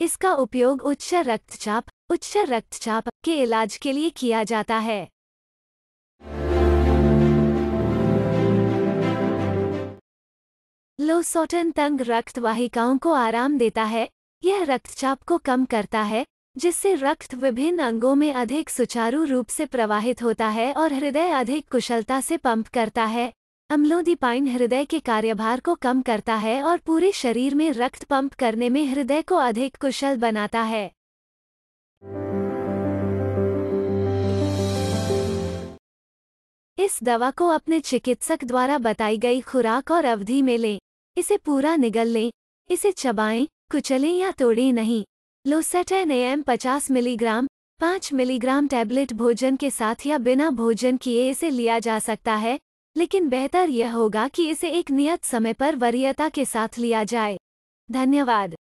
इसका उपयोग उच्च रक्तचाप के इलाज के लिए किया जाता है। लोसर्टन तंग रक्त वाहिकाओं को आराम देता है। यह रक्तचाप को कम करता है, जिससे रक्त विभिन्न अंगों में अधिक सुचारू रूप से प्रवाहित होता है और हृदय अधिक कुशलता से पंप करता है। अम्लोडिपाइन हृदय के कार्यभार को कम करता है और पूरे शरीर में रक्त पंप करने में हृदय को अधिक कुशल बनाता है। इस दवा को अपने चिकित्सक द्वारा बताई गई खुराक और अवधि में लें। इसे पूरा निगल लें। इसे चबाएं, कुचलें या तोड़ें नहीं। Losartan AM 50 milligram 5 milligram tablet भोजन के साथ या बिना भोजन किए इसे लिया जा सकता है, लेकिन बेहतर यह होगा कि इसे एक नियत समय पर वरीयता के साथ लिया जाए। धन्यवाद।